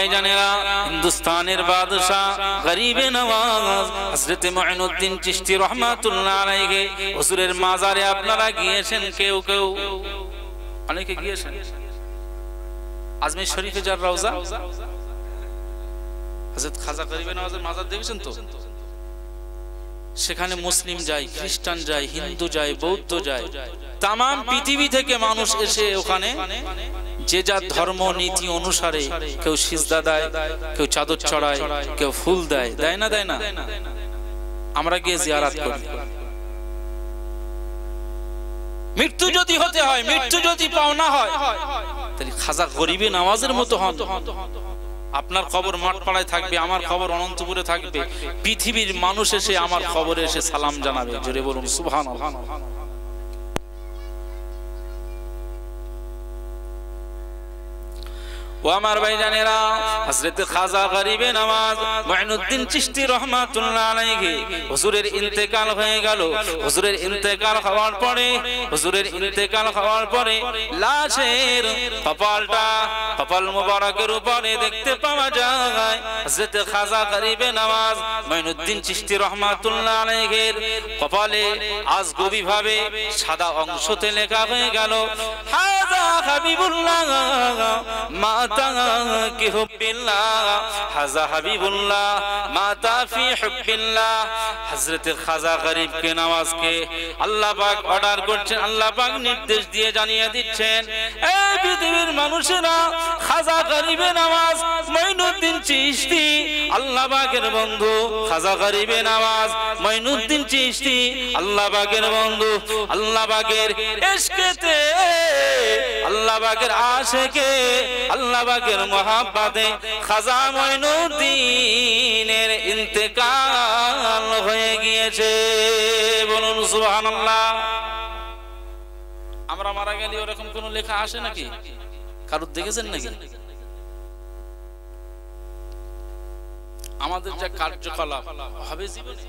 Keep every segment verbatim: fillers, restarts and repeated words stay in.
ভাইজানেরা, হিন্দুস্তানের বাদশাহ গরিবে নওয়াজ হযরত মুঈনুদ্দিন চিশতি রাহমাতুল্লাহ আলাইহি হুজুরের মাজারে আপনারা গিয়েছেন? কেউ কেউ অনেকে গিয়েছেন। আজমির শরীফে যার রওজা, হযরত খাজা গরিবে নওয়াজের মাজার দেখেছেন তো? সেখানে মুসলিম যায়, খ্রিস্টান যায়, হিন্দু যায়, বৌদ্ধ যায়, তাম পৃথিবী থেকে মানুষ এসে ওখানে যে যার ধর্ম নীতি অনুসারে কেউ সিজদা দেয়, কেউ চাদর চড়ায়, কেউ ফুল দেয়। দেয় না? দেয় না? আমরা গিয়ে জিয়ারত করি। মৃত্যু যদি হতে হয়, মৃত্যু যদি পাওনা হয়, তাহলে খাজা গরিবে নওয়াজের মতো হন। আপনার খবর মাঠপাড়ায় থাকবে, আমার খবর অনন্তপুরে থাকবে, পৃথিবীর মানুষ এসে আমার খবরে এসে সালাম জানাবে। জোরে বলুন সুবহানাল্লাহ। ও আমার ভাইজানেরা, হযরত খাজা গরিবে নওয়াজ মুঈনুদ্দিন চিশতি রাহমাতুল্লাহ আলাইহি হুজুরের ইন্তেকাল হয়ে গেল। হুজুরের ইন্তেকাল হওয়ার পরে হুজুরের ইন্তেকাল হওয়ার পরে লাশের কপালটা, কপাল মোবারকের উপরে দেখতে পাওয়া যায় হযরত খাজা গরিবে নওয়াজ মুঈনুদ্দিন চিশতি রাহমাতুল্লাহ আলাইহির কপালে আজগবি ভাবে সাদা অংশতে লেখা হয়ে গেল, হাযা হাবিবুল্লাহ মাতা কি হুব্বিল্লাহ, হাযা হাবিবুল্লাহ মাতা ফি হুব্বিল্লাহ। হযরত খাজা গরিবে নওয়াজকে আল্লাহ পাক অর্ডার করছেন, আল্লাহ পাক নির্দেশ দিয়ে জানিয়ে দিচ্ছেন, এই পৃথিবীর মানুষেরা, খাজা গরিবে নওয়াজ মুঈনুদ্দিন চিশতি আল্লাহ পাকের বন্ধু, খাজা গরিবে নওয়াজ মুঈনুদ্দিন চিশতি আল্লাহ পাকের বন্ধু, আল্লাহ পাকের ইশকেতে, আল্লাহ পাকের আশিকে, আল্লাহ পাকের মোহাব্বতে খাজা মুঈনুদ্দিনের ইন্তেকাল হয়ে গিয়েছে। বলুন সুবহানাল্লাহ। আমরা মারা গেলে ওরকম কোন লেখা আসে নাকি? কারো দেখেছেন নাকি? আমাদের যা কার্যকলাপ হবে জীবনে।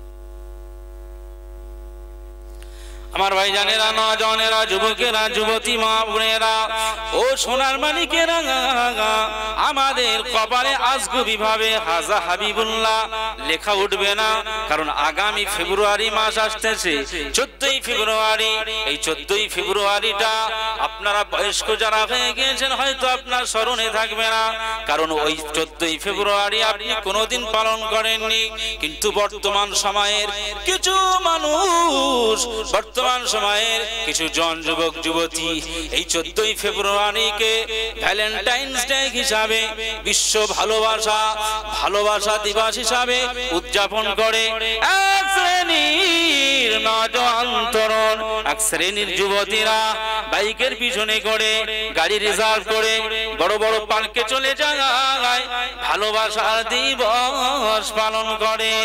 আমার ভাইজানেরা, নওজওয়ানেরা, যুবকেরা, যুবতী মা বোনেরা ও সোনার মানিকেরা, আমাদের কপালে আজগুবি ভাবে হাজা হাবিবুল্লাহ লেখা উঠবে না, কারণ আগামী ফেব্রুয়ারি মাস আসতেছে, চোদ্দই ফেব্রুয়ারি। এই চোদ্দই ফেব্রুয়ারিটা আপনারা বয়স্ক যারা হয়ে গিয়েছেন হয়তো আপনার স্মরণে থাকবে না, কারণ ওই চোদ্দই ফেব্রুয়ারি আপনি কোনোদিন পালন করেননি। কিন্তু বর্তমান সময়ের কিছু মানুষ, বর্তমান সময়ের কিছু জন যুবক যুবতী এই চোদ্দই ফেব্রুয়ারিকে ভ্যালেন্টাইন্স ডে হিসাবে, বিশ্ব ভালোবাসা ভালোবাসা দিবস হিসাবে উদযাপন করে। এক শ্রেণীর নওজওয়ান তরুণ, এক শ্রেণীর যুবতীরা বাইকের পিছনে করে, গাড়ি রিজার্ভ করে বড় বড় পার্কে চলে যায়, ভালোবাসার দিবস পালন করে।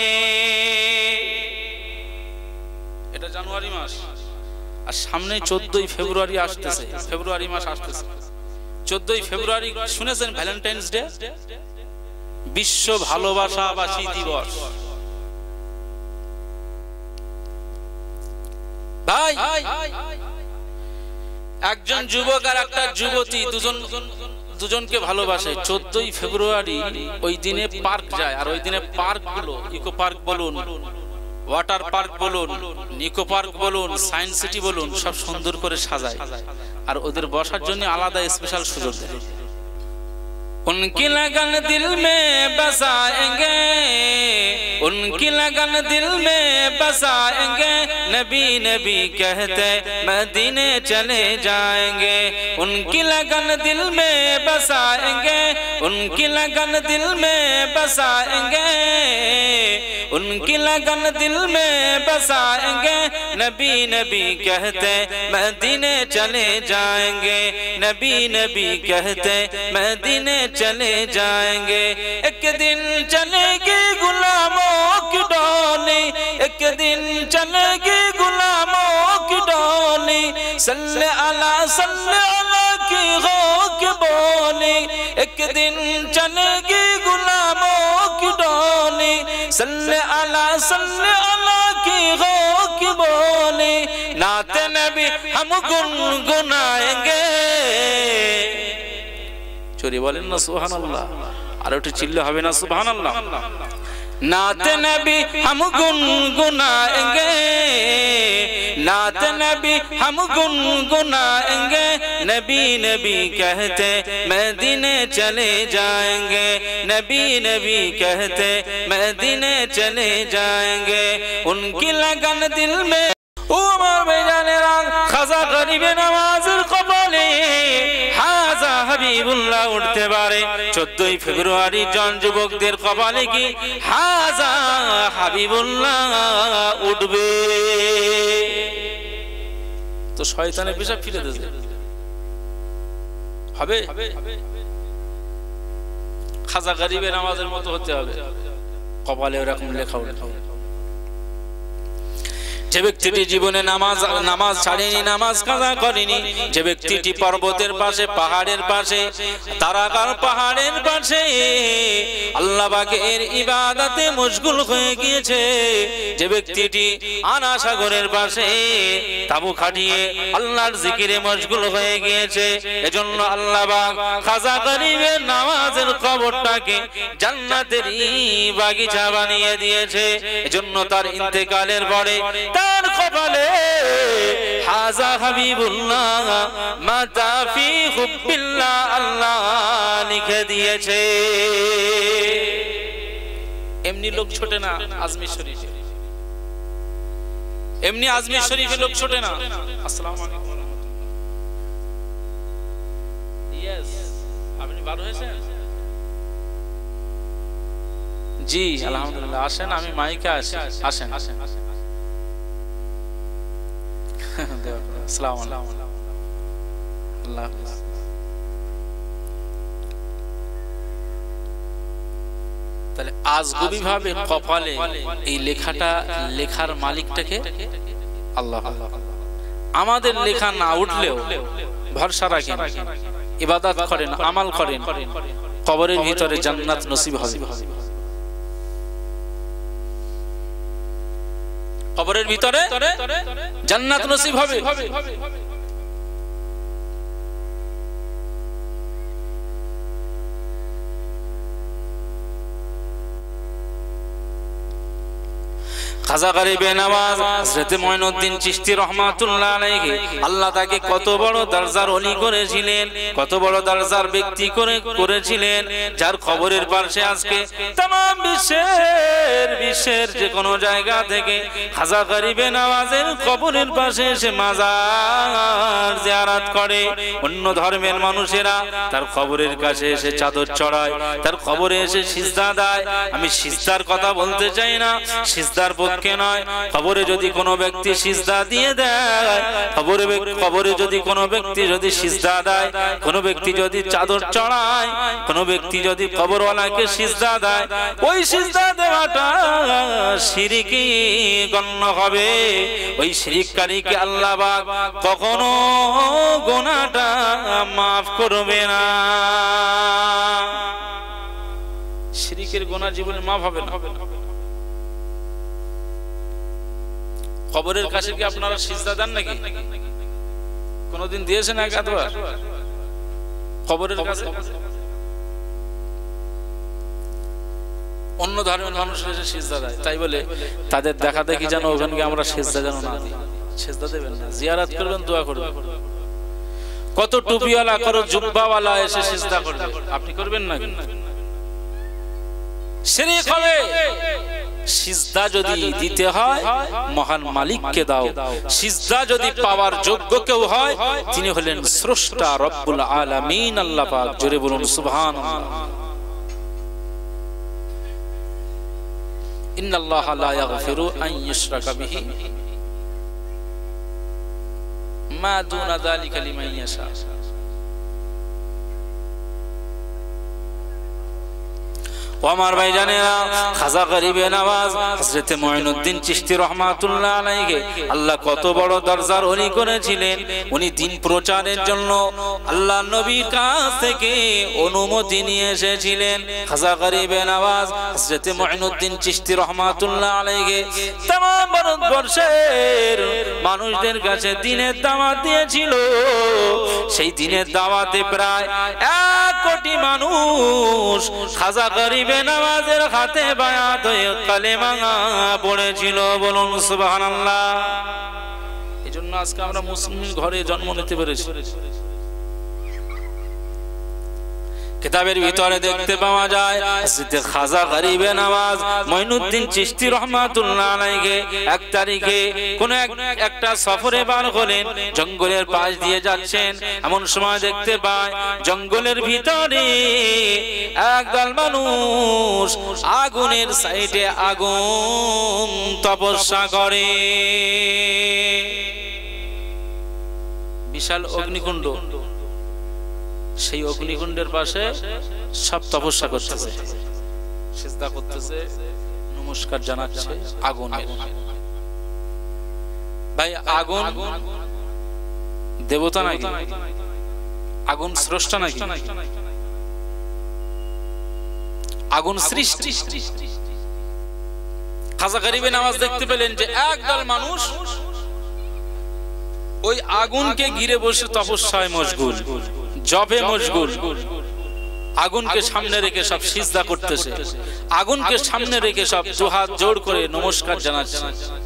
এটা জানুয়ারি মাস, আর সামনে চোদ্দই ফেব্রুয়ারি আসতেছে, ফেব্রুয়ারি মাস আসতেছে। চোদ্দই ফেব্রুয়ারি শুনেছেন ভ্যালেন্টাইন্স ডে, বিশ্ব ভালোবাসাবাসী দিবস। ভাই, একজন যুবক আর একটা যুবতী দুজন দুজনকে ভালোবাসে। চোদ্দই ফেব্রুয়ারি ওই দিনে পার্ক যায়, আর ওই দিনে পার্ক গুলো, ইকো পার্ক বলুন, ওয়াটার পার্ক বলুন, নিকো পার্ক বলুন, সায়েন্স সিটি বলুন, সব সুন্দর করে সাজায়, আর ওদের বসার জন্য আলাদা স্পেশাল সুযোগ দেয়। उनकी लगन दिल में बसाएंगे, उनकी लगन दिल में बसाएंगे, नबी नबी कहते मदीने चले जाएंगे। उनकी लगन दिल में बसाएंगे, उनकी लगन दिल में बसाएंगे, उनकी लगन दिल में बसाएंगे, नबी नबी कहते मदीने चले जाएंगे, नबी नबी कहते मदीने चले जाएंगे। एक दिन चलेगी गुलामों की डोली, एक दिन चलेगी गुलामों की डोली, सल्ले अला सल्ले अला की हो के बोली। एक दिन चलेगी गुलामों की डोली, सल्ले अला सल्ले अला की हो के बोली। नाते नबी हम गुनगुनाएंगे, চোরে বলেন না সুবহানাল্লাহ, আর একটু চিল্লা হবে না সুবহানাল্লাহ। नात नबी हम गुनगुनाएंगे, नात नबी हम गुनगुनाएंगे, नबी नबी कहते मदीने चले जाएंगे, नबी नबी कहते मदीने चले जाएंगे। उनकी लगन दिल में उमर बेजाने रंग खजा गरीबे नवाज़िर कबले हाजा হাবিবুল্লাহ উঠতে পারে। চোদ্দই ফেব্রুয়ারি জন যুবকদের কপালে কি হাজা হাবিবুল্লাহ উঠবে। তো শয়তানের পেশাব ফিরে দেবে হবে, খাজা গরিবের নামাজের মতো হতে হবে, কপালে এরকম লেখা উঠে। যে ব্যক্তিটি জীবনে নামাজ নামাজ ছাড়েনি, নামাজ কাজা করেনি, যে ব্যক্তিটি পর্বতের পাশে পাহাড়ের পাশে তারাকার পাহাড়ের পাশে আল্লাহ পাকের ইবাদতে মশগুল হয়ে গিয়েছে, যে ব্যক্তিটি আনা সাগরের পাশে তাবু খাটিয়ে আল্লাহর জিকিরে মশগুল হয়ে গিয়েছে, এজন্য আল্লাহ পাক খাজা গরিবের নামাজের কবরটাকে জান্নাতেরই বাগিচা বানিয়ে দিয়েছে। এজন্য তার ইন্তেকালের পরে তার কপালে হাজা হাবিবুল্লাহ মাতা ফি হুব্বিল্লাহ আল্লাহ লিখে দিয়েছে। এমনি লোক ছোটে না আজমির শরীফে, এমনি আজমির শরীফে লোক ছোটে না। আসসালামু আলাইকুম ওয়া রাহমাতুল্লাহ। ইয়েস, আপনি বার হয়েছেন? জি আলহামদুলিল্লাহ। আসেন, আমি মাইকে আসি, আসেন আসেন। আসসালামু আলাইকুম। আল্লাহ হাফেজ। তাহলে আজগুবি ভাবে কপালে এই লেখাটা লেখার মালিকটাকে আল্লাহ। আমাদের লেখা না উঠলেও ভরসা রাখেন, ইবাদত করেন, আমাল করেন, কবরের ভিতরে জান্নাত নসিব হবে, কবরের ভিতরে জান্নাত নসিব হবে। খাজা গরিবে নওয়াজ হযরত মুঈনুদ্দিন চিশতি রাহমাতুল্লাহ আলাইহি আল্লাহ তাকে কত বড় দরজার ওলি করেছিলেন, কত বড় দরজার ব্যক্তি করে করেছিলেন, যার খবরের পাশে আজকে तमाम বিশ্বের বিশ্বের যে কোনো জায়গা থেকে খাজা গরিবে নওয়াজের কবরের পাশে এসে মাজার জিয়ারত করে। অন্য ধর্মের মানুষেরা তার কবরের কাছে এসে চাদর চড়ায়, তার কবরে এসে সিজদা দেয়। আমি সিজদার কথা বলতে চাই না, সিজদার পক্ষে নয়। কবরে যদি কোনো ব্যক্তি সিজদা দিয়ে দেয়, কবরে কবরে যদি কোনো ব্যক্তি যদি সিজদা দেয়, কোনো ব্যক্তি যদি চাদর চড়ায়, কোনো ব্যক্তি যদি কবরওয়ালাকে সিজদা দেয়, ওই সিজদা দেওয়াটা শিরকি গণ্য হবে। ওই শিরককারীকে আল্লাহ পাক কখনো গুনাহটা মাফ করবে না। শিরকের গুনাহ জীবনে মাফ হবে না। কবরের কাছে কি আপনারা সিজদা দেন নাকি? কোনদিন দিয়েছেন একবার কবরের কাছে? অন্য ধর্মের মানুষ এসে সিজদা দেয়, তাই বলে তাদের দেখা দেখি যেন ওখানে আমরা সিজদা যেন না দিই। সিজদা দেবেন না, জিয়ারত করবেন, দোয়া করবেন। কত টুপিওয়ালা, কত জুব্বাওয়ালা এসে সিজদা করবে, আপনি করবেন না? শিরক হবে। সিজদা যদি দিতে হয় মহান মালিককে দাও, সিজদা যদি পাওয়ার যোগ্য কেউ হয় তিনি হলেন স্রষ্টা রব্বুল আলামিন আল্লাহ পাক। জোরে বলুন সুবহানাল্লাহ। ইন্নাল্লাহা লা ইয়াগফিরু আন ইউশরাকা বিহি মা দুনা যালিকা লিমান ইয়াশা। আমার ভাইজানেরা, খাজা গরিবে নওয়াজ হযরত মুঈনুদ্দিন চিশতি রাহমাতুল্লাহ আলাইহি আল্লাহ কত বড় দরজার ওলি করেছিলেন। উনি দিন প্রচারের জন্য আল্লাহ নবীর কাছ থেকে অনুমতি নিয়ে এসেছিলেন। খাজা গরিবে নওয়াজ হযরত মুঈনুদ্দিন চিশতি রাহমাতুল্লাহ আলাইহি तमाम ভারতবর্ষের মানুষদের কাছে দ্বীনের দাওয়াত দিয়েছিল। সেই দ্বীনের দাওয়াতে প্রায় এক কোটি মানুষ খাজা গরিবে নওয়াজের হাতে বায়াত হয়ে কালেমা পড়েছিল। বলুন সুবহানাল্লাহ। এজন্য আজকে আমরা মুসলিম ঘরে জন্ম নিতে পেরেছি। কিতাবের ভিতরে দেখতে পাওয়া যায় হযরত খাজা গরিবে নওয়াজ মুঈনুদ্দিন চিশতি রাহমাতুল্লাহ আলাইহি এক তারিখে কোন একটা সফরে বার হলেন, জঙ্গলের পাশ দিয়ে যাচ্ছেন। এমন সময় দেখতে পায় জঙ্গলের ভিতরে একদল মানুষ আগুনের সাইডে আগুন তপস্যা করে। বিশাল অগ্নিকুণ্ড, সেই অগ্নিকুণ্ডের পাশে সব তপস্যা করতেছে, সিজদা করতেছে, নমস্কার জানাচ্ছে আগুনের। ভাই আগুন দেবতা নাকি? আগুন স্রষ্টা নাকি? আগুন সৃষ্টি। খাজা গরিবে নওয়াজ দেখতে পেলেন যে একদল মানুষ ওই আগুনকে ঘিরে বসে তপস্যায় মশগুল, জবে মশগুল। আগুনকে সামনে রেখে সব সিজদা করতেছে, আগুনকে সামনে রেখে সব দুহাত জোড় করে নমস্কার জানাচ্ছে।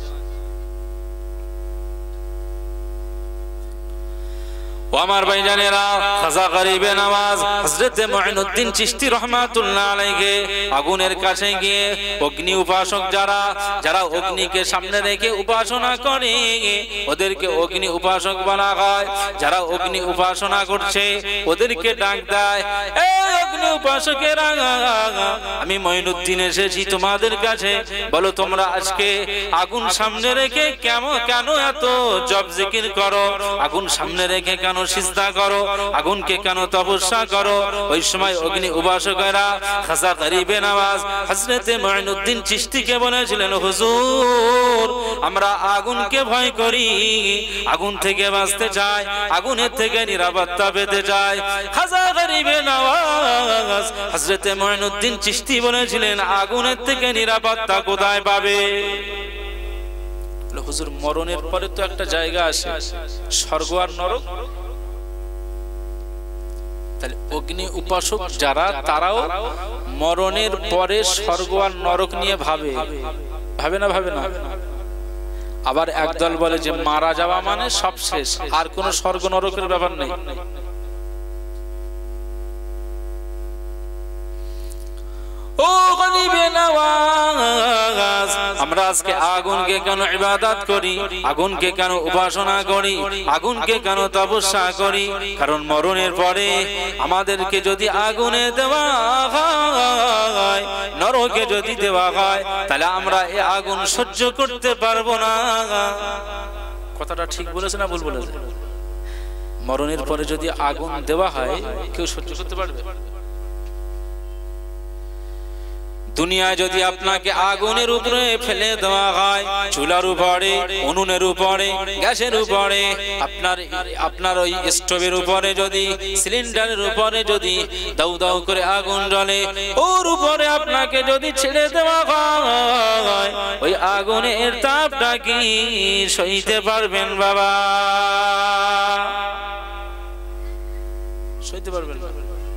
ও আমার ভাইজানেরা, খাজা গরিবে নওয়াজ হযরত মুঈনুদ্দিন চিশতি রাহমাতুল্লাহ আলাইহি আগুনের কাছে গিয়ে অগ্নি উপাসক যারা যারা অগ্নিকে সামনে রেখে উপাসনা করে ওদেরকে অগ্নি উপাসক বলা হয়। যারা অগ্নি উপাসনা করছে ওদেরকে ডাক দেয়, এই অগ্নি উপাসকেরা, আমি মুঈনুদ্দিন এসেছি তোমাদের কাছে, বলো তোমরা আজকে আগুন সামনে রেখে কেমন কেন এত জপ জিকির করো, আগুন সামনে রেখে কেন সিজদা করো, আগুনকে কেন তপস্যা করো। ওই সময় অগ্নি উপাসকেরা খাজা গরিবে নওয়াজ হযরত মুঈনুদ্দিন চিশতিকে বলেছিলেন, হুজুর আমরা আগুনকে ভয় করি, আগুন থেকে বাঁচতে চাই, আগুনের থেকে নিরাপত্তা পেতে চাই। খাজা গরিবে নওয়াজ হযরত মুঈনুদ্দিন চিশতি বলেছিলেন, আগুনের থেকে নিরাপত্তা কোথায় পাবে? হুজুর মরণের পরে তো একটা জায়গা আছে, স্বর্গ আর নরক। তাহলে অগ্নি উপাসক যারা তারাও মরণের পরে স্বর্গ আর নরক নিয়ে ভাবে, ভাবে না ভাবে না? আবার একদল বলে যে মারা যাওয়া মানে সব শেষ, আর কোন স্বর্গ নরকের ব্যাপার নেই। ও গরিবে নওয়াজ, আমরা আজকে আগুনকে কেন ইবাদত করি, আগুনকে কেন উপাসনা করি, আগুনকে কেন তপস্যা করি? কারণ মরণের পরে আমাদেরকে যদি আগুনে দেওয়া হয়, নরকে যদি দেওয়া হয়, তাহলে আমরা এই আগুন সহ্য করতে পারবো না। কথাটা ঠিক বলেছে না ভুল বলেছে? মরণের পরে যদি আগুন দেওয়া হয়, কেউ সহ্য করতে পারবে? দুনিয়ায় যদি আপনাকে আগুনের উপরে ফেলে দেওয়া হয়, চুলার উপরে, উনুনের উপরে, গ্যাসের উপরে, আপনার আপনার ওই স্টোভের উপরে যদি, সিলিন্ডারের উপরে যদি দাউ দাউ করে আগুন জ্বলে, ওর উপরে আপনাকে যদি ছেড়ে দেওয়া হয়, ওই আগুনের তাপটা কি সইতে পারবেন বাবা? সইতে পারবেন না।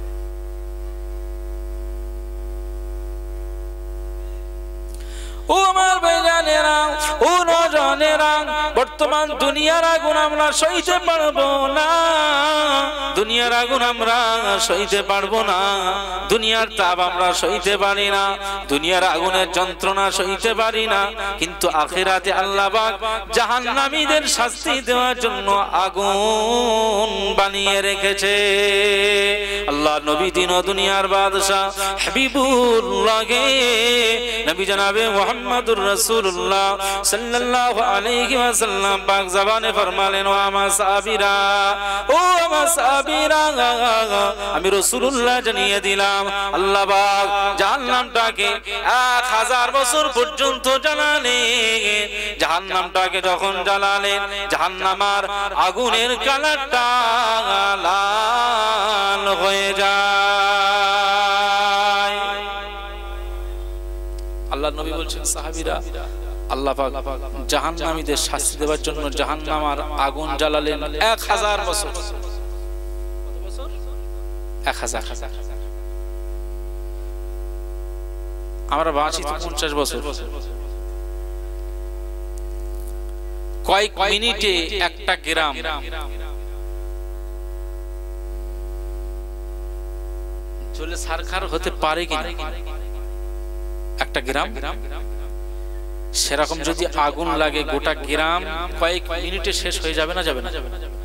ও আমার ভাইজানেরা, ও নজনেরা, বর্তমান দুনিয়ার আগুন আমরা সইতে পারবো না, দুনিয়ার আগুন আমরা সইতে পারবো না, দুনিয়ার তাপ আমরা সইতে পারি না, দুনিয়ার আগুনের যন্ত্রণা সইতে পারি না। কিন্তু আখিরাতে আল্লাহ পাক জাহান্নামীদের শাস্তি দেওয়ার জন্য আগুন বানিয়ে রেখেছে। আল্লাহ নবী দিন ও দুনিয়ার বাদশা হাবিবুল্লাহ নবী জনাবে মুহাম্মদুর রাসূলুল্লাহ সাল্লাল্লাহু আলাইহি ওয়াসাল্লাম ওয়াসাল্লাম পাক জবানে ফরমালেন, ও আমার সাহাবীরা, ও আমার সাহাবীরা, আমি রাসূলুল্লাহ জানিয়ে দিলাম আল্লাহ পাক জাহান্নামটাকে এক হাজার বছর পর্যন্ত জ্বালালেন। জাহান্নামটাকে যখন জ্বালালেন, জাহান্নামার আগুনের কালারটা লাল হয়ে যায়। আল্লাহ নবী বলছেন, সাহাবীরা, আল্লাহ পাক জাহান্নামীদের শাস্তি দেওয়ার জন্য জাহান্নামার আগুন জ্বালালেন এক হাজার বছর। এক হাজার। আমরা বাঁচি তো পঞ্চাশ বছর। কয়েক মিনিটে একটা গ্রাম চলে সারখার হতে পারে কিনা? একটা গ্রাম সেরকম যদি আগুন লাগে, গোটা গ্রাম কয়েক মিনিটে শেষ হয়ে যাবে না? যাবে না?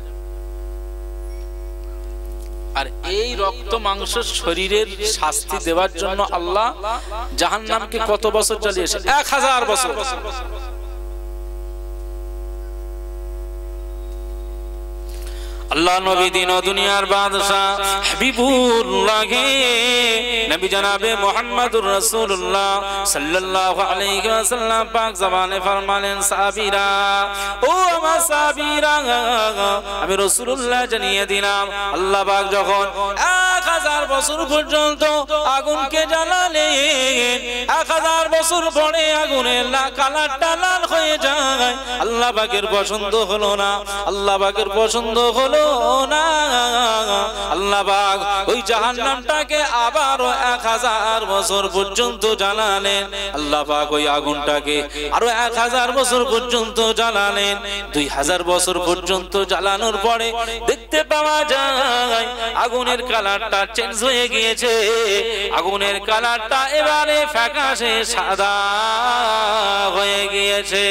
আর এই রক্ত মাংস শরীরের শাস্তি দেওয়ার জন্য আল্লাহ জাহান্নামকে কত বছর জ্বালিয়েছে? এক হাজার বছর। আল্লাহ নবী দিন ও দুনিয়ার বাদশা হাবিবুল্লাহ নবী জনাবে মুহাম্মদুর রাসূলুল্লাহ সাল্লাল্লাহু আলাইহি ওয়াসাল্লাম পাক জবানে ফরমালেন, সাহাবীরা, ও আমার সাহাবীরা, আমি রাসূলুল্লাহ জানিয়ে দিলাম আল্লাহ পাক যখন এক হাজার বছর পর্যন্ত আগুনকে জ্বালালেন, এক হাজার বছর পরে আগুনের কালারটা লাল হয়ে যায়। আল্লাহ পাকের পছন্দ হলো না, আল্লাহ পাকের পছন্দ হলো না। আল্লাহ পাক ওই জাহান্নামটাকে আবারও এক হাজার বছর পর্যন্ত জ্বালালেন। আল্লাহ পাক ওই আগুনটাকে আরো এক হাজার বছর পর্যন্ত জ্বালালেন। দুই হাজার বছর পর্যন্ত জ্বালানোর পরে দেখতে পাওয়া যায় আগুনের কালারটা চেঞ্জ হয়ে গিয়েছে। আগুনের কালারটা এবারে ফ্যাকাশে সাদা হয়ে গিয়েছে।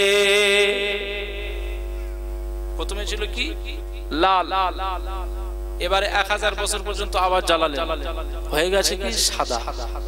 প্রথমে ছিল কি? লাল। এবারে এক হাজার বছর পর্যন্ত আবার জ্বালালেন, হয়ে গেছে কি? সাদা।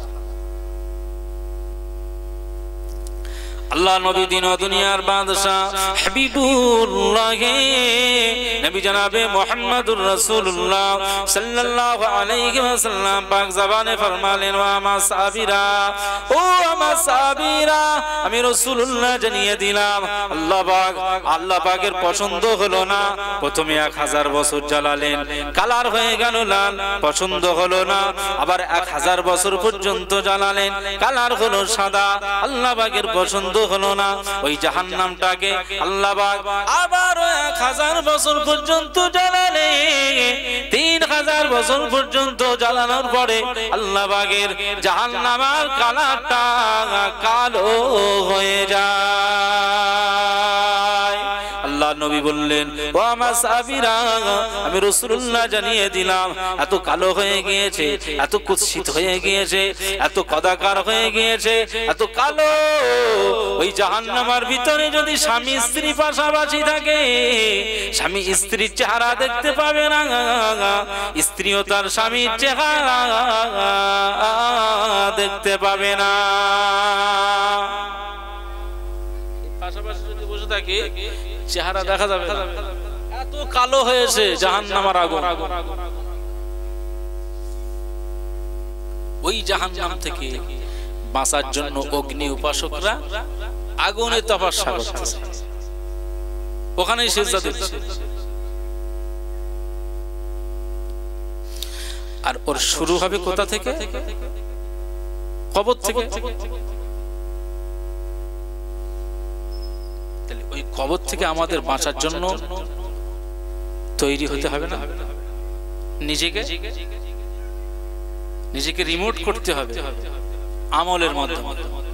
আল্লাহ নবী দিন ও দুনিয়ার বাদশা হাবিবুল্লাহ নবী জনাবে মুহাম্মদুর রাসূলুল্লাহ সাল্লাল্লাহু আলাইহি ওয়াসাল্লাম পাক জবানে ফরমালেন, ও আমার সাহাবীরা, ও আমার সাহাবীরা, আমি রাসূলুল্লাহ জানিয়ে দিলাম আল্লাহ পাক আল্লাহ পাকের পছন্দ হলো না। প্রথমে এক হাজার বছর জ্বালালেন, কালার হয়ে গেল লাল, পছন্দ হলো না। আবার এক হাজার বছর পর্যন্ত জ্বালালেন, কালার হলো সাদা, আল্লাহ পাকের পছন্দ হলো না। ওই জাহান্নামটাকে আল্লাহ পাক আবারও এক হাজার বছর পর্যন্ত জ্বালালেন। তিন হাজার বছর পর্যন্ত জ্বালানোর পরে আল্লাহ পাকের জাহান্নামের কালারটা কালো হয়ে যায়। আল্লাহ নবী বললেন, ও আমার সাহাবীরা, আমি রাসূলুল্লাহ জানিয়ে দিলাম এত কালো হয়ে গিয়েছে, এত কুৎসিত হয়ে গিয়েছে, এত কদাকার হয়ে গিয়েছে, এত কালো। ওই জাহান্নামের ভিতরে যদি স্বামী স্ত্রী পাশাপাশি থাকে, স্বামী স্ত্রীর চেহারা দেখতে পাবে না, স্ত্রীও তার স্বামীর চেহারা দেখতে পাবে না। পাশাপাশি যদি বসে থাকে চেহারা দেখা যাবে না, এত কালো হয়েছে জাহান্নামের আগুন। ওই জাহান্নাম থেকে বাঁচার জন্য অগ্নি উপাসকরা আগুনে তপস্যা করতেছে, ওখানেই সিজদা দিচ্ছে। আর ওর শুরু হবে কোথা থেকে? কবর থেকে। ওই কবর থেকে আমাদের বাঁচার জন্য তৈরি হতে হবে না? নিজেকে নিজেকে রিমোট করতে হবে আমলের মাধ্যমে।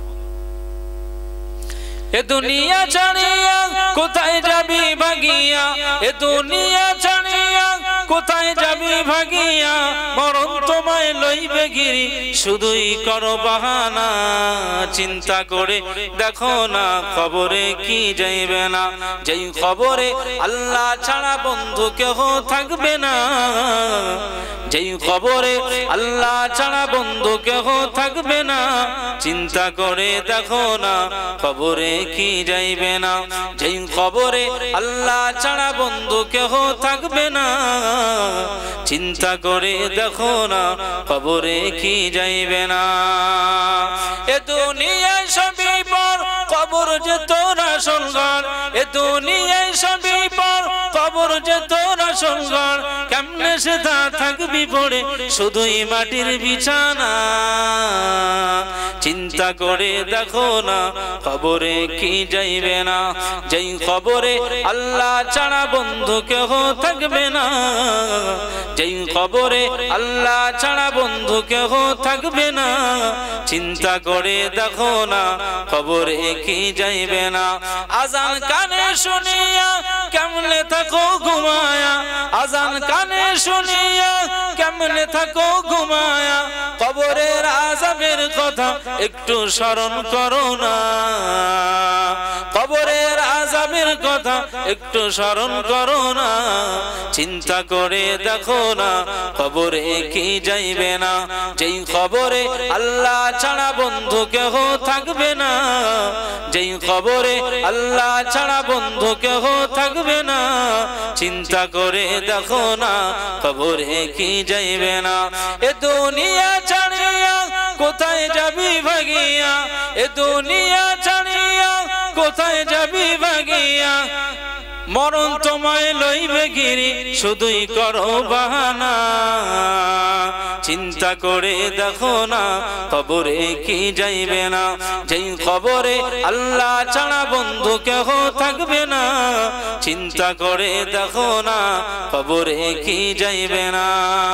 এ দুনিয়া ছাড়িয়া কোথায় যাবি ভাগিয়া, এ দুনিয়া ছাড়িয়া কোথায় যাবি ভাগিয়া মরণ তোমায় লইবে গিরি শুধুই করো বাহানা চিন্তা করে দেখো না খবরে কি যাইবে না যেই খবরে আল্লাহ ছাড়া বন্ধু কেহ থাকবে না যেই খবরে আল্লাহ ছাড়া বন্ধু কেহ থাকবে না চিন্তা করে দেখো না খবরে কি যাইবে না যেই খবরে আল্লাহ ছাড়া বন্ধু কেহ থাকবে না চিন্তা করে দেখো না খবরে কি যাইবে না এ দুনিয়ায় সবই পর কবর যে তোর আসল ঘর এ দুনিয়ায় সবই পর কবর যে তোর আসল ঘর কেমনে সে তা থাকবি পড়ে শুধুই মাটির বিছানা চিন্তা করে দেখো না খবরে কি যাইবে না যেই খবরে আল্লাহ ছাড়া বন্ধু কেহ থাকবে না যেই খবরে আল্লাহ ছাড়া বন্ধু কেহ থাকবে না চিন্তা করে দেখো না খবরে কি যাইবে না আজান কানে শুনিয়া কেমনে থাকো ঘুমায়া আজান কানে শুনিয়া কেমনে থাকো ঘুমায়া কবরের আযাবের কথা একটু স্মরণ করো না কবরের আযাবের কথা একটু স্মরণ করো না চিন্তা করে দেখো না কবরে কি যাইবে না যেই খবরে আল্লাহ ছাড়া বন্ধু কেহ থাকবে না যেই খবরে আল্লাহ ছাড়া বন্ধু কেহ থাকবে না চিন্তা করে দেখো না কবরে কি যাইবে না এ দুনিয়া ছাড়িয়া কোথায় যাবি ভাগিয়া এ দুনিয়া ছাড়িয়া কোথায় যাবি ভাগিয়া মরণ তোমায় লইবে গিরি শুধুই করো বাহানা চিন্তা করে দেখো না কবরে কি যাইবে না যেই খবরে আল্লাহ ছাড়া বন্ধু কেহ থাকবে না চিন্তা করে দেখো না কবরে কি যাইবে না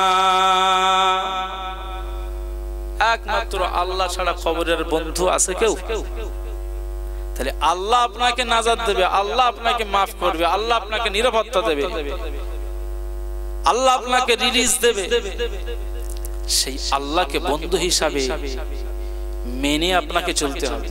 একমাত্র আল্লাহ ছাড়া কবরের বন্ধু আছে কেউ তাহলে আল্লাহ আপনাকে নাজাত দেবে আল্লাহ আপনাকে মাফ করবে আল্লাহ আপনাকে নিরাপত্তা দেবে আল্লাহ আপনাকে রিলিজ দেবে সেই আল্লাহকে বন্ধু হিসাবে মেনে আপনাকে চলতে হবে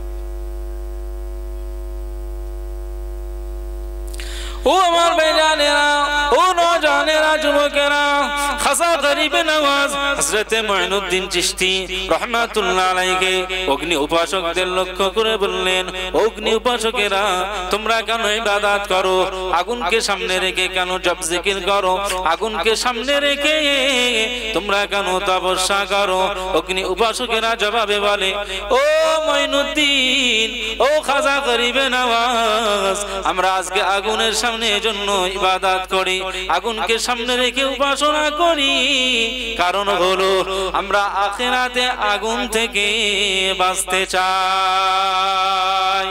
ও আমার ভাইজানেরা ও নওজওয়ানেরা যুবকেরা খাসা গরিবে নওয়াজ হযরত মুঈনুদ্দিন চিশতি রাহমাতুল্লাহ আলাইহি অগ্নি উপাসকদের লক্ষ্য করে বললেন অগ্নি উপাসকেরা তোমরা কেন ইবাদত করো আগুনকে সামনে রেখে কেন জপ জিকির করো আগুনকে সামনে রেখে তোমরা কেন তপস্যা করো অগ্নি উপাসকেরা জবাবে বলে ও মুঈনুদ্দিন ও খাসা গরিবে নওয়াজ আমরা আজকে আগুনের সামনে জন্য ইবাদত করি আগুনকে সামনে রেখে উপাসনা করি কারণ হলো আমরা আখিরাতে আগুন থেকে বাঁচতে চাই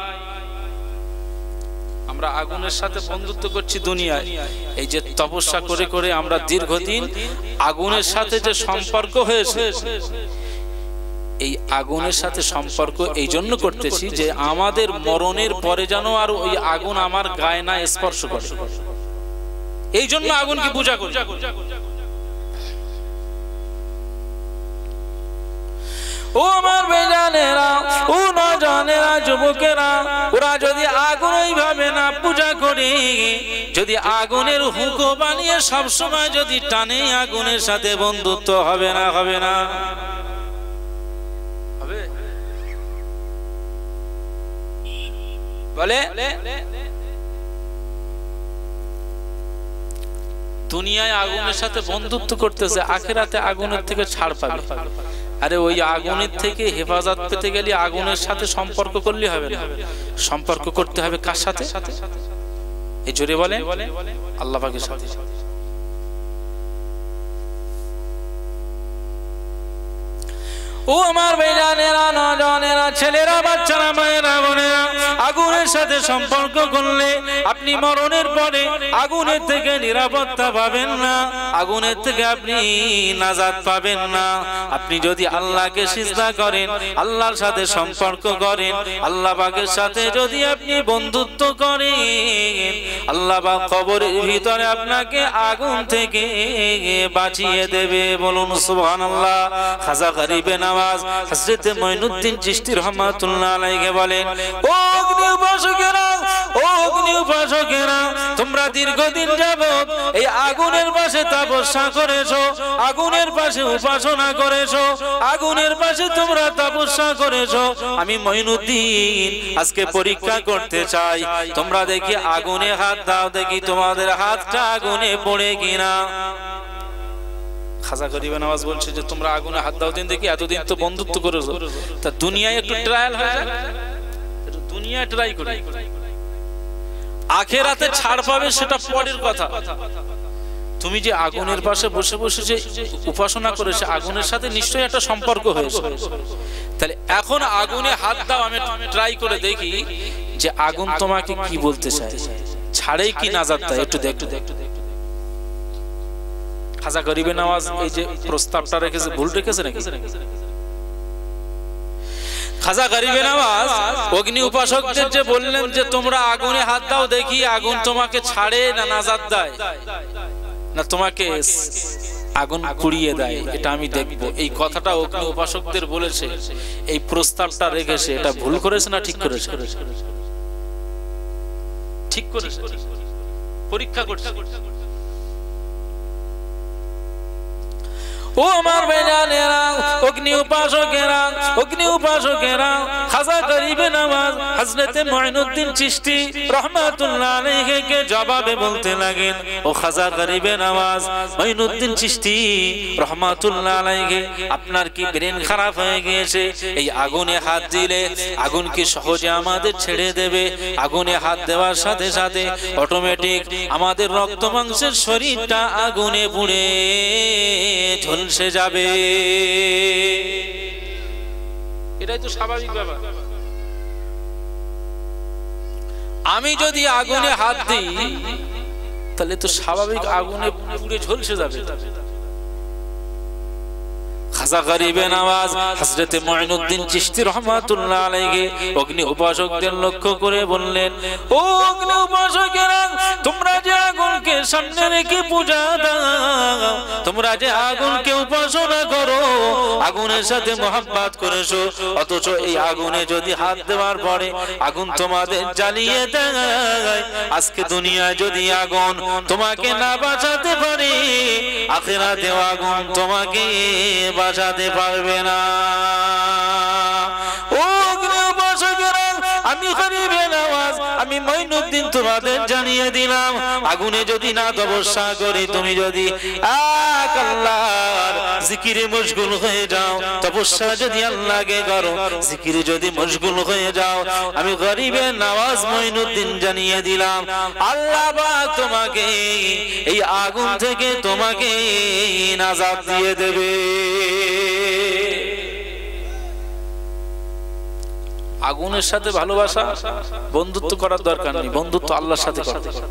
আমরা আগুনের সাথে বন্ধুত্ব করছি দুনিয়ায় এই যে তপস্যা করে করে আমরা দীর্ঘদিন আগুনের সাথে যে সম্পর্ক হয়েছে এই আগুনের সাথে সম্পর্ক এই জন্য করতেছি যে আমাদের মরণের পরে যেন আর ওই আগুন আমার গায়ে না স্পর্শ করে এই জন্য আগুনকে পূজা করি ও আমার ভাইজানেরা ও নওজওয়ানেরা যুবকেরা ওরা যদি আগুন এইভাবে না পূজা করে যদি আগুনের হুঁকো বানিয়ে সব সময় যদি টানে আগুনের সাথে বন্ধুত্ব হবে না হবে না বলে দুনিয়ায় আগুনের সাথে বন্ধুত্ব করতেছে আখিরাতে আগুনের থেকে ছাড় পাবে আরে ওই আগুনের থেকে হেফাজত পেতে গেলে আগুনের সাথে সম্পর্ক করলে হবে না সম্পর্ক করতে হবে কার সাথে এই জোরে বলে আল্লাহ পাকের সাথে ও আমার ভাইজানেরা নওজওয়ানেরা ছেলেরা বাচ্চারা মায়েরা বোনেরা আগুনের সাথে সম্পর্ক করলে আপনি আপনি মরণের পরে আগুনের থেকে নিরাপত্তা পাবেন না, আগুনের থেকে আপনি নাজাত পাবেন না। আপনি যদি আল্লাহকে সিজদা করেন, আল্লাহর সাথে সম্পর্ক করেন, আল্লাহ পাকের সাথে যদি আপনি বন্ধুত্ব করেন, আল্লাহ পাক কবরের ভিতরে আপনাকে আগুন থেকে বাঁচিয়ে দেবে। বলুন সুবহানাল্লাহ। খাজা গরিবে নওয়াজ হযরত মঈনুদ্দিন চিশতি রাহমাতুল্লাহ আলাইহি বলেন, ও অগ্নি উপাসকেরা, ও অগ্নি উপাসকেরা, তোমরা দীর্ঘদিন যাবত এই আগুনের পাশে তপস্যা করেছো, আগুনের পাশে উপাসনা করেছো, আগুনের পাশে তোমরা তপস্যা করেছো। আমি মঈনুদ্দিন আজকে পরীক্ষা করতে চাই, তোমরা দেখি আগুনে হাত দাও, দেখি তোমাদের হাতটা আগুনে পড়ে কিনা। খাজা গরিবে নওয়াজ বলছে যে তোমরা আগুনে হাত দাও দিন দেখি, এতদিন তো বন্ধুত্ব করেছো, তা দুনিয়ায় একটু ট্রায়াল হয়ে যায়, একটু দুনিয়া ট্রাই করি। আখিরাতে ছাড় পাবে সেটা পরের কথা। তুমি যে আগুনের পাশে বসে বসে যে উপাসনা করেছে, আগুনের সাথে নিশ্চয়ই একটা সম্পর্ক হয়েছে। তাহলে এখন আগুনে হাত দাও, আমি ট্রাই করে দেখি যে আগুন তোমাকে কি বলতে চায়, ছাড়েই কি নাজাত দেয়, একটু দেখ একটু দেখ। খাজা গরিবে নওয়াজ এই যে প্রস্তাবটা রেখেছে, ভুল রেখেছে নাকি? খাজা গরিবে নওয়াজ অগ্নি উপাসকদের যে বললেন যে তোমরা আগুনে হাত দাও দেখি আগুন তোমাকে ছাড়ে না নাজাত দেয়, না তোমাকে আগুন পুড়িয়ে দেয়, এটা আমি দেখব। এই কথাটা অগ্নি উপাসকদের বলেছে, এই প্রস্তাবটা রেখেছে, এটা ভুল করেছে না ঠিক করেছে? ঠিক করেছে, পরীক্ষা করছে। ও আমার বেজানেরা, অগ্নি উপাসকেরা, অগ্নি উপাসকেরা, খাজা গরিবে নওয়াজ হযরত মঈনুদ্দিন চিশতি রাহমাতুল্লাহ আলাইহি কে জবাবে বলতে লাগেন, ও খাজা গরিবে নওয়াজ মঈনুদ্দিন চিশতি রাহমাতুল্লাহ আলাইহি, আপনার কি ব্রেন খারাপ হয়ে গিয়েছে? এই আগুনে হাত দিলে আগুন কি সহজে আমাদের ছেড়ে দেবে? আগুনে হাত দেওয়ার সাথে সাথে অটোমেটিক আমাদের রক্ত মাংসের শরীরটা আগুনে পুড়ে ঝলসে যাবে। এটাই তো স্বাভাবিক ব্যাপার। আমি যদি আগুনে হাত দিই তাহলে তো স্বাভাবিক আগুনে পুড়ে ঝলসে যাবে। খাজা গরিবে নওয়াজ হযরত মঈনুদ্দিন চিশতি রাহমাতুল্লাহ আলাইহি অগ্নি উপাসকদের লক্ষ্য করে বললেন, ও অগ্নি উপাসকেরা, তোমরা যে আগুনকে সামনে রেখে পূজা দাও, তোমরা যে আগুনকে উপাসনা করো, আগুনের সাথে মহব্বত করেছো, অথচ এই আগুনে যদি হাত দেওয়ার পরে আগুন তোমাদের জ্বালিয়ে দেয়, আজকে দুনিয়ায় যদি আগুন তোমাকে না বাঁচাতে পারে, আখিরাতে আগুন তোমাকে বাঁচাতে পারবে না। ও অগ্নি উপাসকেরা, আমি গরিবে নওয়াজ, আমি মঈনুদ্দিন তোমাদের জানিয়ে দিলাম, আগুনে যদি না তপস্যা করি, তুমি যদি এক আল্লাহর জিকিরে মশগুল হয়ে যাও, তপস্যা যদি আল্লাহকে করো, জিকিরে যদি মশগুল হয়ে যাও, আমি গরিবে নওয়াজ মঈনুদ্দিন জানিয়ে দিলাম, আল্লাহ পাক তোমাকে এই আগুন থেকে তোমাকে নাজাত দিয়ে দেবে। আগুনের সাথে ভালোবাসা, বন্ধুত্ব করার দরকার নেই, বন্ধুত্ব আল্লাহর সাথে করতে হবে।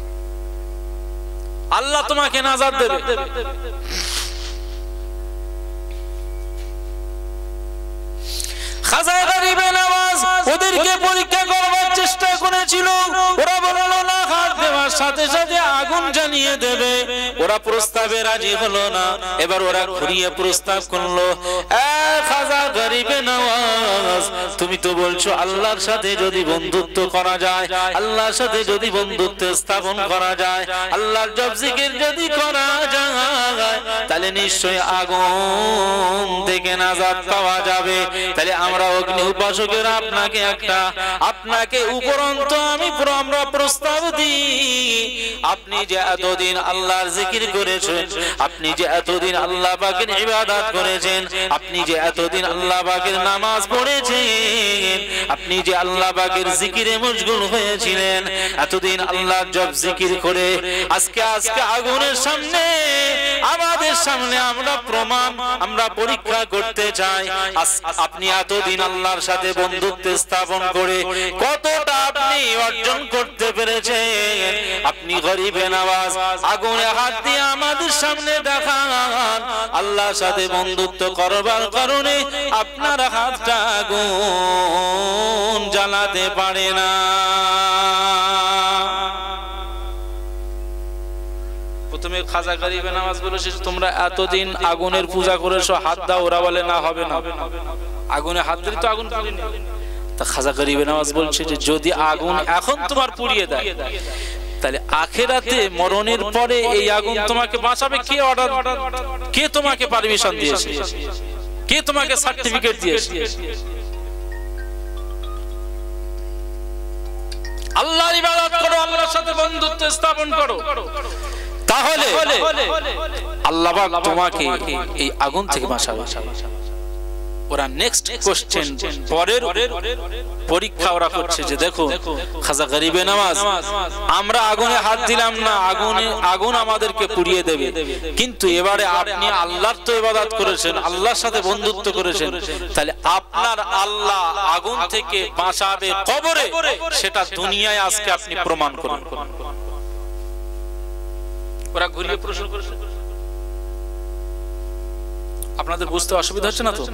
আল্লাহ তোমাকে নাজাত দেবে। খাজা গরিবে নওয়াজ ওদেরকে পরীক্ষা করবার চেষ্টা করেছিল, ওরা বলল না হাত দেওয়ার সাথে সাথে আগুন জ্বালিয়ে দেবে, ওরা প্রস্তাবে রাজি হলো না। এবার ওরা ঘুরিয়ে প্রস্তাব করলো, এ খাজা গরিবে নওয়াজ, তুমি তো বলছো আল্লাহর সাথে যদি বন্ধুত্ব করা যায়, আল্লাহর সাথে যদি বন্ধুত্ব স্থাপন করা যায়, আল্লাহর জপ জিকির যদি করা যায়, তাহলে নিশ্চয়ই আগুন থেকে নাজাত পাওয়া যাবে। তাহলে আমরা অগ্নি উপাসকেরা আপনাকে একটা আপনাকে উপরন্ত আমি আমরা প্রস্তাব দিই, আপনি যে এতদিন আল্লাহর জিকির করেছেন, আপনি যে এতদিন আল্লাহ পাকের ইবাদত করেছেন, আপনি যে এতদিন আল্লাহ পাকের নামাজ পড়েছেন, আপনি যে আল্লাহ পাকের জিকিরে মশগুল হয়েছিলেন এতদিন আল্লাহ জব জিকির করে আজকে আজকে আগুনের সামনে আমাদের সামনে আমরা প্রমাণ আমরা পরীক্ষা করতে চাই আপনি এতদিন আল্লাহর সাথে বন্ধুত্ব স্থাপন করে কতটা আপনি অর্জন করতে পেরেছেন আপনি গরিবে নওয়াজ আগুনে হাত দিয়ে আমাদের সামনে দেখান আল্লাহর সাথে বন্ধুত্ব করবার কারণে আপনার হাতটা আগুন জ্বালাতে পারে না প্রথমে খাজা গরিবে নওয়াজ বলেছে তোমরা এতদিন আগুনের পূজা করেছো হাত দাও ওরা বলে না হবে না আগুনে হাত দিলে তো আগুন পুড়ে না তা খাজা গরিবে নওয়াজ বলছে যে যদি আগুন এখন তোমার পুড়িয়ে দেয় তাহলে আখিরাতে মরণের পরে এই আগুন তোমাকে বাঁচাবে কে অর্ডার কে তোমাকে পারমিশন দিয়েছে কে তোমাকে সার্টিফিকেট দিয়েছে আল্লাহর ইবাদত করো আল্লাহর সাথে বন্ধুত্ব স্থাপন করো তাহলে আল্লাহ পাক তোমাকে এই আগুন থেকে বাঁচাবে ওরা নেক্সট কোশ্চেন পরের পরীক্ষা ওরা করছে যে দেখো খাজা গরিবে নওয়াজ আমরা আগুনে হাত দিলাম না আগুনে আগুন আমাদেরকে পুড়িয়ে দেবে কিন্তু এবারে আপনি আল্লাহর তো ইবাদত করেছেন আল্লাহর সাথে বন্ধুত্ব করেছেন তাহলে আপনার আল্লাহ আগুন থেকে বাঁচাবে কবরে সেটা দুনিয়ায় আজকে আপনি প্রমাণ করুন ওরা ঘুরিয়ে প্রশ্ন করেছে আপনাদের বুঝতে অসুবিধা হচ্ছে না তো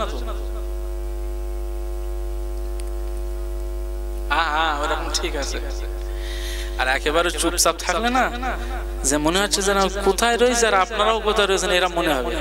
হ্যাঁ হ্যাঁ ওরকম ঠিক আছে আর একেবারে চুপচাপ থাকলে না যে মনে হচ্ছে যেন কোথায় রয়েছে আর আপনারাও কোথায় রয়েছেন এরা মনে হবে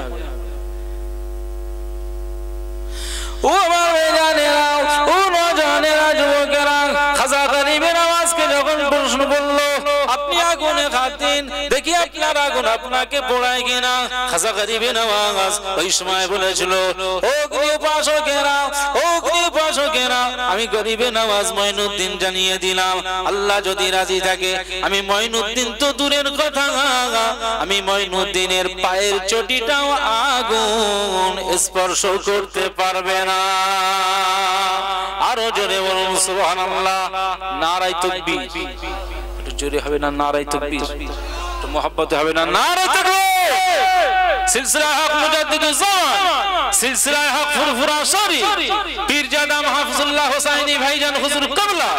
ও জানেরা ও নজানেরা যুবকেরা খাজা গরিবে নওয়াজকে যখন প্রশ্ন করলো আপনি আগুনে হাত দিন দেখি আপনার আগুন আপনাকে পোড়ায় কিনা খাজা গরিবে নওয়াজ ওই সময় বলেছিল ও অগ্নি উপাসকেরা ও অগ্নি উপাসকেরা আমি গরিবে নওয়াজ মঈনুদ্দিন জানিয়ে দিলাম আল্লাহ যদি রাজি থাকে আমি মঈনুদ্দিন তো দূরের কথা আমি মঈনুদ্দিনের পায়ের চটিটাও আগুন স্পর্শ করতে পারবে না আরো জোরে বলুন সুবহানাল্লাহ নারায়ে তাকবীর একটু জোরে হবে না নারায়ে তাকবীর একটু মোহাব্বতে হবে না নারায়ে তাকবীর সিলসিলা হক মুজাদ্দিদুজ জামান সিলসিলা হক ফুরফুরা শরী পীরজাদা মাহফুজুল্লাহ হোসাইনী ভাইজান হুজুর কিবলা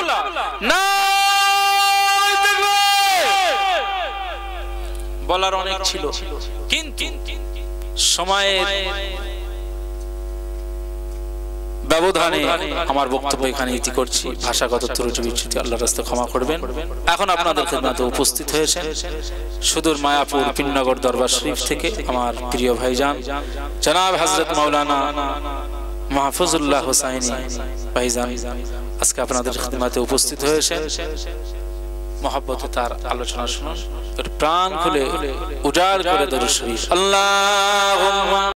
নারায়ে তাকবীর বলার অনেক ছিল কিন্তু সময়ের ব্যবধানে আমার বক্তব্য এখানে ইতি করছি ভাষাগত ত্রুটি বিচ্যুতি আল্লাহর রাস্তায় ক্ষমা করবেন এখন আপনাদের খেদমতে উপস্থিত হয়েছেন সুদূর মায়াপুর পিননগর দরবার শরীফ থেকে আমার প্রিয় ভাইজান জনাব হযরত মাওলানা মাহফুজুল্লাহ হোসাইনী ভাইজান আজকে আপনাদের খেদমতে উপস্থিত হয়েছেন মহব্বতে তার আলোচনা শুনুন প্রাণ খুলে উজাড় করে দরুদ শরীফ আল্লাহুম্মা